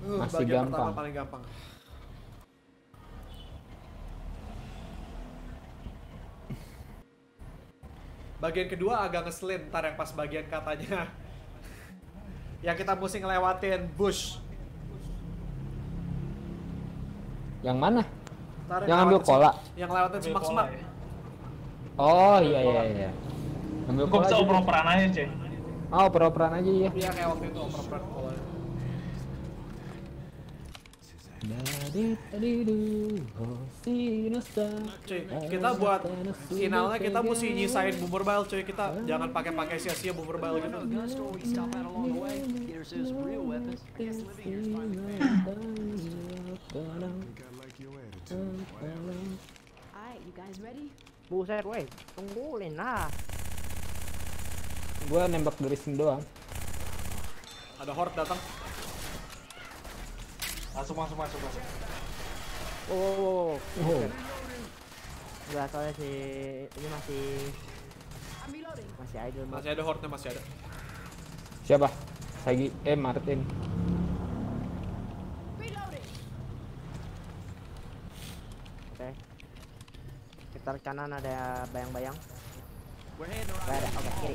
Masih bagian gampang. pertama paling gampang. Bagian kedua agak ngeselin, ntar yang pas bagian katanya yang kita mesti ngelewatin bush. Yang mana? Ntar Yang ambil cola. Yang lewatin semak-semak. Ya. Oh iya. Ambil Gue cola bisa aja. oper-operan aja, cuy. Oh, oper-operan aja ya. Iya kayak waktu itu oper-oper cola. Cuy, kita buat finalnya kita mesti nyisain boomer bile cuy, kita jangan pakai sia-sia boomer bile gitu. Buset, weh, tungguin lah. Gua nembak dari sini doang. Ada horde datang. Masuk. Oh. Oh. Enggak, soalnya si ini masih idle mode. Masih ada horde-nya, masih ada. Siapa? Sagi, Martin. Oke. Sekitar kanan ada bayang-bayang. Gak ada, oke, kiri.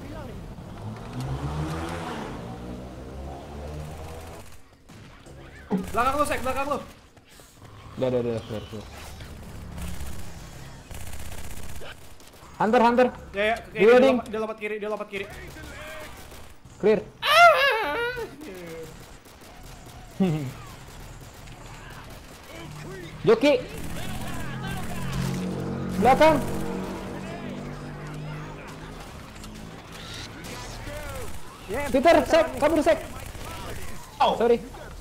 Belakang lu, Sek, belakang lu. Udah. Hunter. Ya, Reloading. dia lompat kiri. Clear. Joki. Belakang. Peter, Sek, kabur Sek. Oh. Sorry.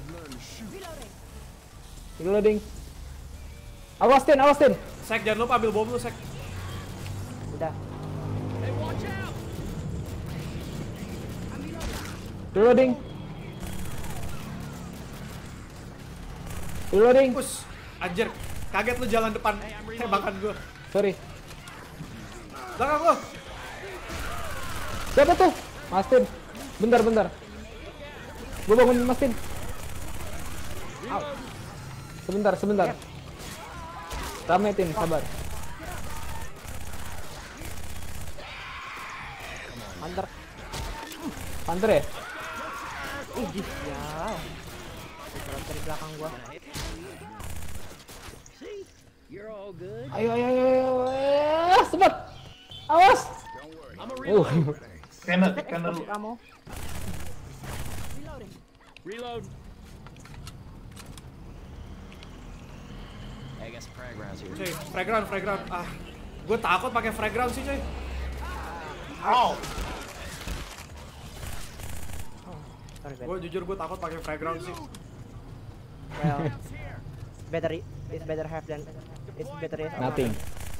Reloading. Awas Tin. Sek, jangan lupa ambil bom lu, Sek. Udah. Reloading. Push. Anjir, kaget lu jalan depan tembakan gua. Sorry. Belakang lu. Siapa tuh? Mastin. Bentar. Gua bangun Mastin. Sebentar. Rame Tin, sabar. Hunter ya? Ya. Kalau dari belakang gua. Ayo. Cepat. Awas. Scanner lu. Kamu. Reload. Cuy, fragrant. Ah, gue takut pakai fragrant sih, cuy. Oh. Sorry, Jujur gue takut pakai fragrant sih. well, it's better have than it's better is Nothing.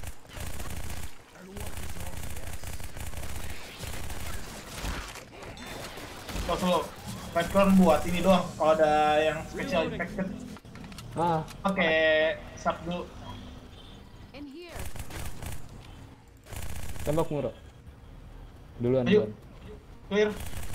Terus lu background buat ini doang. Kalau ada yang special infected, pakai sub dulu. Tembak murah. Duluan. Ayo. Clear.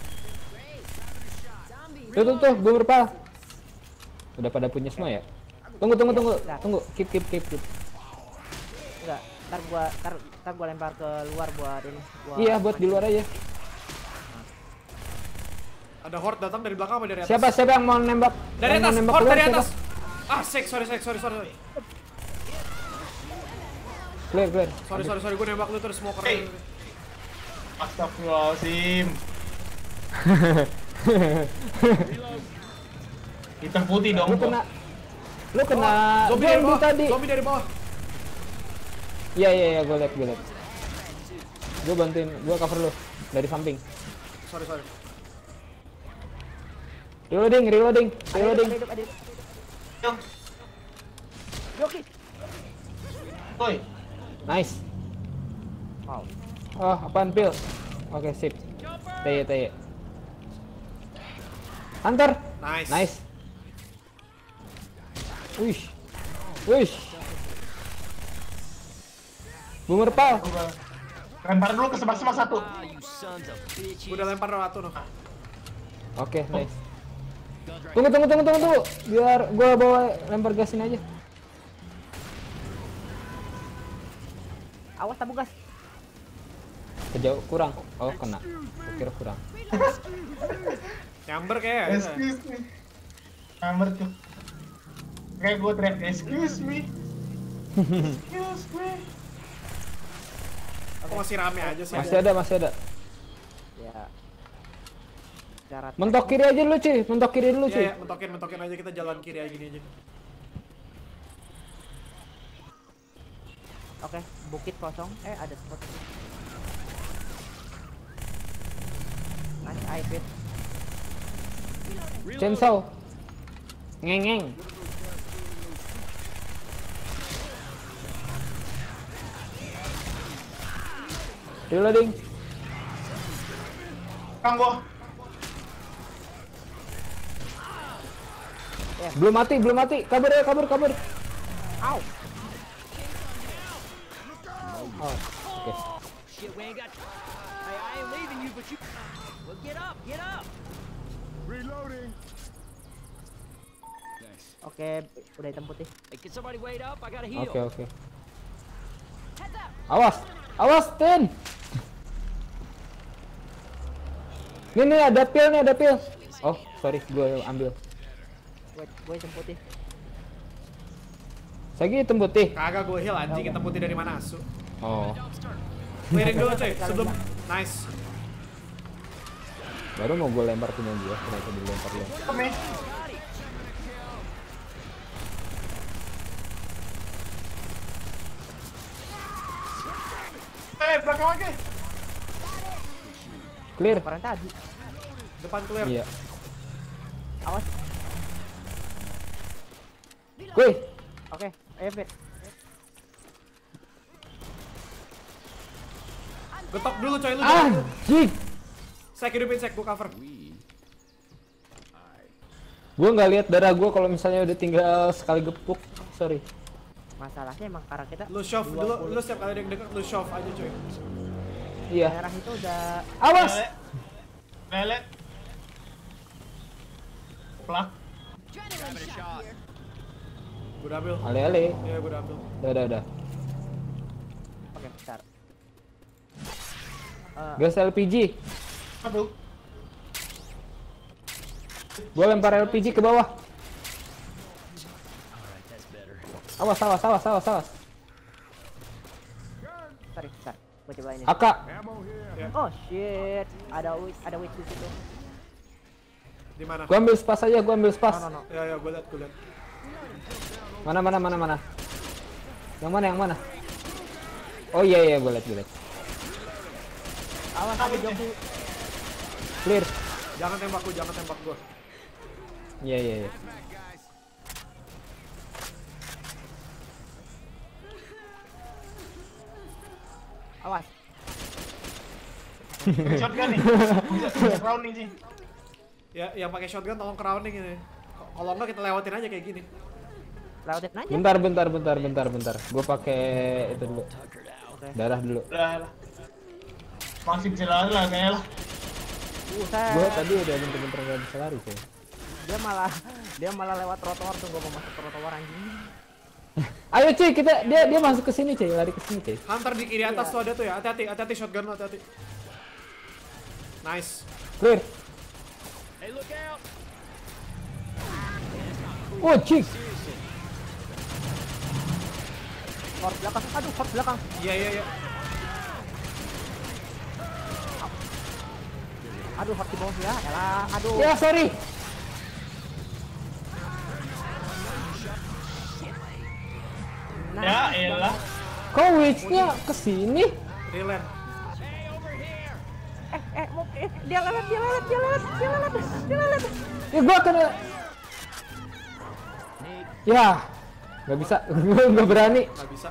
Tuh, gue berpal. Udah pada punya semua ya? Tunggu. Keep. Enggak, ntar gua lempar ke luar buat ini. Iya, buat di luar aja. Ada horde datang dari belakang apa dari atas? Siapa yang mau nembak? Dari Yang mau atas, nembak horde keluar, dari siapa? atas. Ah, Sek, sorry. Clear. Sorry, gue nembak lu terus smoker. Hey. Astagfirullahaladzim. Hitam putih dong. Lu kena Zombie dari bawah. tadi. Zombie dari bawah. Iya, gue liat. Gue bantuin, gue cover lu dari samping. Sorry. Reloading. Ada. Joki. Oi. Nice. Wow. Oh, apaan pil? Oke, sip. TY. Hunter. Nice. Wish. Boomer pal. Lempar dulu ke semak-semak satu. Gue udah lempar ratu noh. Oke, nice. Tunggu. Biar gua bawa lempar gas ini aja. Awas tabung gas. Kejauh kurang. Oh, kena. Gua kira kurang. Nyamber kayak. Excuse me. Nyamber tuh. Kayak gue teriak, excuse me. Excuse me. Kok masih rame aja sih? Masih ada. Ya. Cara Mentok kiri aja dulu, cuy. Mentok kiri dulu, cuy. Iya, mentokin aja, kita jalan kiri aja gini aja. Oke, bukit kosong. Ada spot. Nice eye pit. Chainsaw. Ngeng. Reloading. Kang gua. Belum mati. Kabur. Au. Oh, oke. Shit, we ain't got. I ain't leaving you, but you. Well, get up. Reloading. Thanks. Oke, udah hitam putih. Hey, can somebody wait up? I gotta heal. Oke. Awas, Tin. Nih, ada pil. Oh, sorry, gue ambil. Gue hitam putih. Sagi hitam putih. Kagak gue heal anjing, hitam putih dari mana asu. Oh, Clearing dulu cuy, sebelum nice. baru mau gue lempar punya dia, ternyata dilempar lo. Kami. Belakang lagi. Clear. Orang tadi. Depan clear. Iya. Awas. Wih, Oke, pit. Getok dulu coy, lu jangan. jik. Saya hidupin, gue cover. Gue nggak lihat darah gue kalau misalnya udah tinggal sekali gepuk. Sorry. Masalahnya emang karena kita Lu shove dulu, lu setiap kali ada yang deket lu shove aja coy. Iya. merah itu udah Awas. Lele. Plak. Gue udah ambil. Ale. Iya, gue udah ambil. Udah. oke, bentar. Gas LPG. Aduh. Gue lempar LPG ke bawah. Awas. Sorry, bentar. Gua coba ini. AK. Oh shit, ada witch di situ. Di mana? Gue ambil spas aja, gue ambil spas. No. Ya, gue liat. Mana? Yang mana? Oh iya, gue liat. Awas ada joki. Clear. Jangan tembak gue. Iya. Awas. Shotgun nih. Bisa crowning sih. Ya, yang pakai shotgun tolong crowning ini. Kalau enggak kita lewatin aja kayak gini. Lewatin aja. Bentar. Gue pakai itu dulu. Oke. Darah dulu. Lah. Masih bisa lari lah kayaknya lah. Gue tadi udah bentar nggak bisa lari sih. Dia malah lewat trotoar tuh, gua mau masuk trotoar anjing. Ayo cuy, dia masuk ke sini cuy, lari ke sini cuy. Hunter di kiri atas tuh ada tuh ya. Hati-hati shotgun lo, hati-hati. Nice. Clear. Hey, look out! Oh cik. Hort belakang. Aduh, hort belakang. Iya. Aduh, hort di bawah ya. Elah, aduh. Ya sorry. Ya elah. Kok witch-nya kesini? Reland. Dia lelet. Ya gua kena. Ya, nggak bisa. Gua nggak berani. Nggak bisa.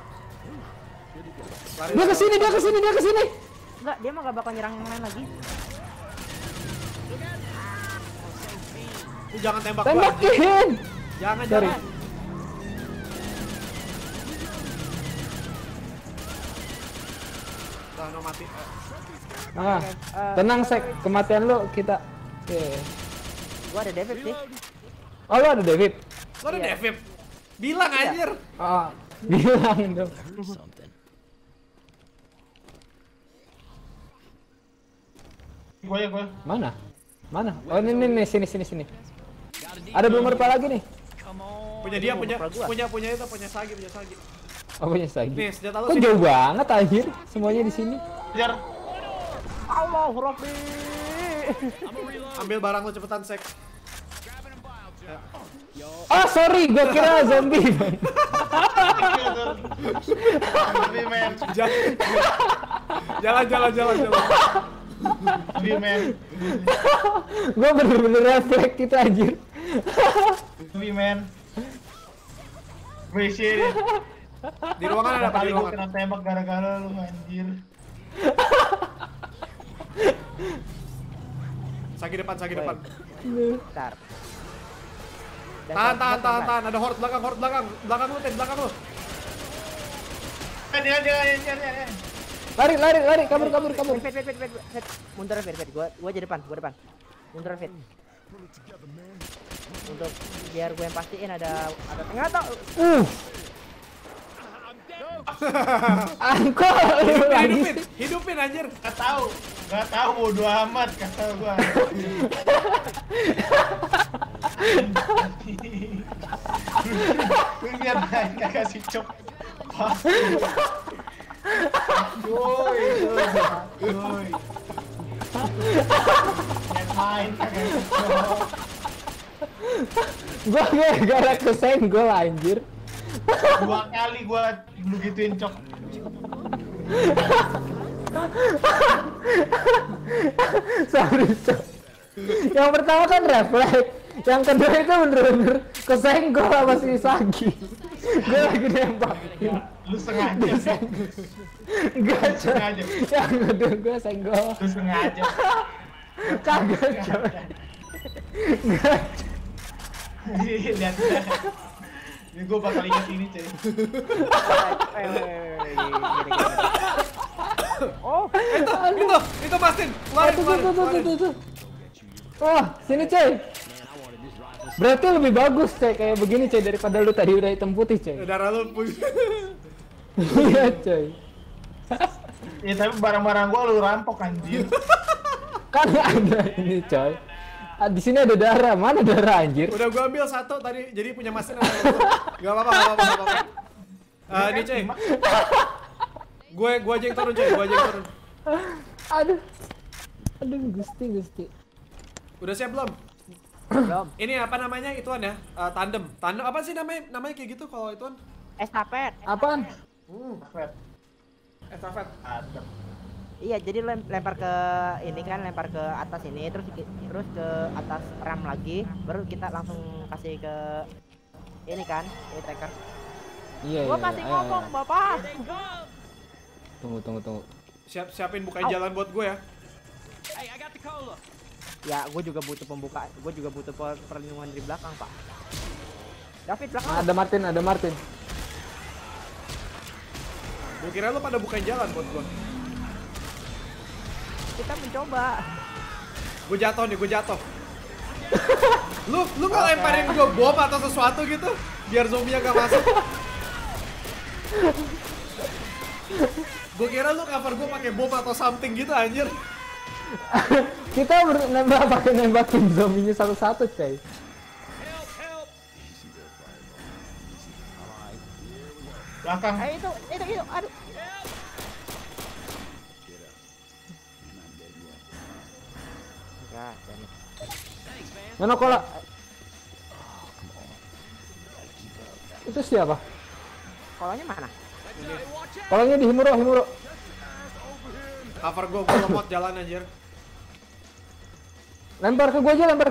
Dia kesini. Enggak, dia mah gak bakal nyerang yang lain lagi. Lu jangan tembak gua anjing. Tembakin. Jangan. Sorry. Udah, no mati. Tenang sek, kematian lu kita. Oke. Gua ada David sih. Oh, lu ada David? Lo ada Iya. David? Bilang anjir. Oh, bilang dong. Something. Gue. Mana? Mana? Oh, ini sini. Ada belum merpa lagi nih. Punya dia, Aduh, punya gua. itu, punya Sagi. Oh, punya lagi. Nih, senjata lu Kok sini. jauh banget anjir? Semuanya di sini. Kejar. Allah, Rabbi. Ambil barang lu cepetan, Sek. Oh, sorry, gua kira zombie. Lebih men. Jalan. Lebih men. Gua bener-bener refleks itu anjir. Lebih men. Gue isi. Di ruangan ada apa? Di Kali gue ruangan. kena tembak gara-gara lu anjir. Sagi depan. Bentar. Tahan. Ada horde belakang. Belakang lu, Ten, belakang lu. Dia. Lari, kabur. Fit. Mundur Fit. Gua aja depan. Mundur Fit. Untuk biar gue yang pastiin ada tengah tau. Angkol lu lagi. Hidupin anjir. Gak tahu bodo amat kata gua. Lihat aja kasih cok. Yoi. Yang main kagak cok. Gua gara-gara kesenggol anjir. 2 kali gua lu gituin cok. Sorry, Cok. Yang pertama kan refleks. Yang kedua itu bener-bener kesenggol sama si Sagi. Gue lagi nembakin. Lu sengaja. Enggak, Cok. Sengaja. Yang kedua gue senggol. Lu sengaja. Kagak, Cok. Enggak, Cok. Lihat. Ini gua bakal ingat ini, cuy. Oh, Itu Mastin. Keluarin. Tuh. Wah, sini, coy. Berarti lebih bagus, coy, kayak begini, coy, daripada lu tadi udah hitam putih, coy. Darah lu putih. Iya, coy. Ya tapi barang-barang gua lu rampok anjir. Kan ada ini, coy. Di sini ada darah. Mana darah, anjir? Udah gua ambil satu tadi, jadi punya Mastin. Gak apa-apa. Ini cuy. Gue aja yang turun cuy, Aduh, Gusti. Udah siap belum? belum. Ini apa namanya ituan ya? Tandem apa sih namanya kayak gitu kalau ituan? Estafet. Apaan? Estafet. Iya, jadi lempar ke ini kan, lempar ke atas ini, terus ke atas ram lagi, baru kita langsung kasih ke ini kan, tracker. Iya. Gua masih ngomong, Bapak. Tunggu. Siapin bukain jalan buat gue ya. Hey, I got the cola. Ya, gue juga butuh pembukaan, gue juga butuh perlindungan dari belakang, Pak. David belakang. Ada Martin. Gue kira lu pada bukain jalan buat gue. Kita mencoba. Gue jatuh. Lu nggak lemparin gue bom atau sesuatu gitu biar zombie gak masuk. Gue kira lu cover gue pakai bom atau something gitu anjir. Kita nembakin zombinya satu-satu, coy. Belakang. Itu, aduh. Enggak, dan Mana cola? Itu siapa? kolanya mana? Kolanya di Himuro. Cover gue lemot jalan anjir. Lempar ke gua. Alright,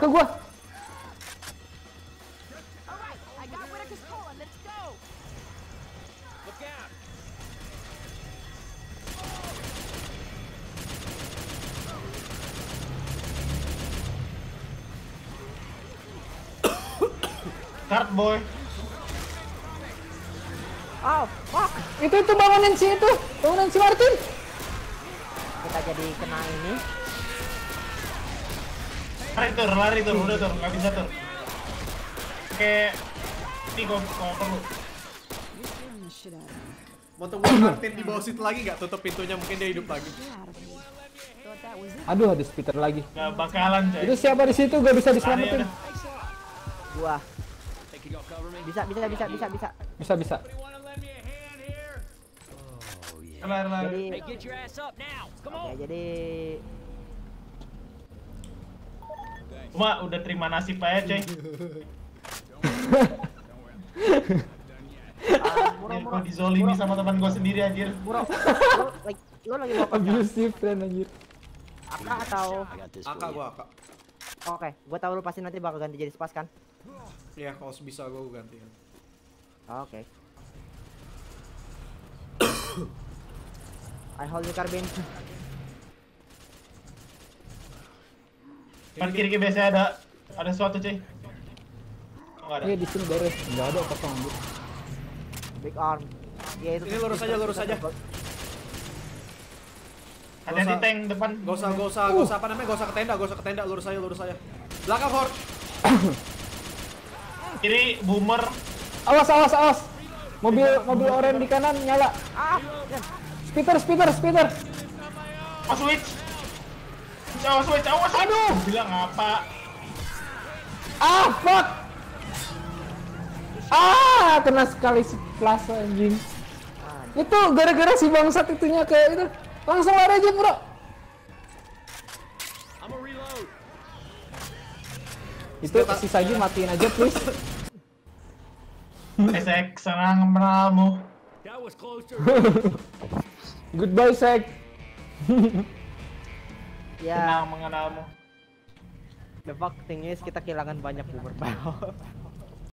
I got rid of this cola. Let's go. Look out. Card boy. Oh, fuck. Itu bangunan si Martin. Kita jadi kena ini. Lari tur, udah tur, nggak bisa tur. Oke, ini kalau perlu. Mau tunggu Martin di bawah situ lagi nggak? Tutup pintunya, mungkin dia hidup lagi. Aduh, ada Peter lagi. Nggak bakalan coy. Itu siapa di situ? Gak bisa diselamatin. Gua. Think you got cover me? Bisa. Bisa. Lari. Jadi Hey, get your ass up now. Come oke, on. jadi Cuma udah terima nasib aja coy. Gua dizolimi sama teman gua sendiri anjir. Muro, lu lagi mau apa? Abusive friend anjir. Aka atau I got this Aka for you. gua Aka. oke, gua tahu lu pasti nanti bakal ganti jadi spas kan? Ya kalau bisa gua ganti. Oke. I hold the carbine. Kan kiri biasanya ada sesuatu coy. Enggak ada. Iya di sini beres. Enggak ada apa-apa anjir. Big arm. Iya itu. Ini lurus aja. Hati-hati tank depan. Gak usah apa namanya? Gak usah ke tenda, lurus aja. Belakang Horde. Kiri boomer. Awas. Mobil oranye di kanan nyala. Ah, Speeder. Oh switch. Awas. Aduh. Bilang apa? Ah, fuck. Kena sekali seplaza anjing. Itu gara-gara si bangsat itunya kayak itu. Langsung lari aja, bro. I'm gonna reload. Itu si Sagi matiin aja, please. Esek senang mengenalmu. That was closer. Goodbye, Sag. ya. Senang mengenalmu. The fuck thing is kita kehilangan banyak boomer barrel.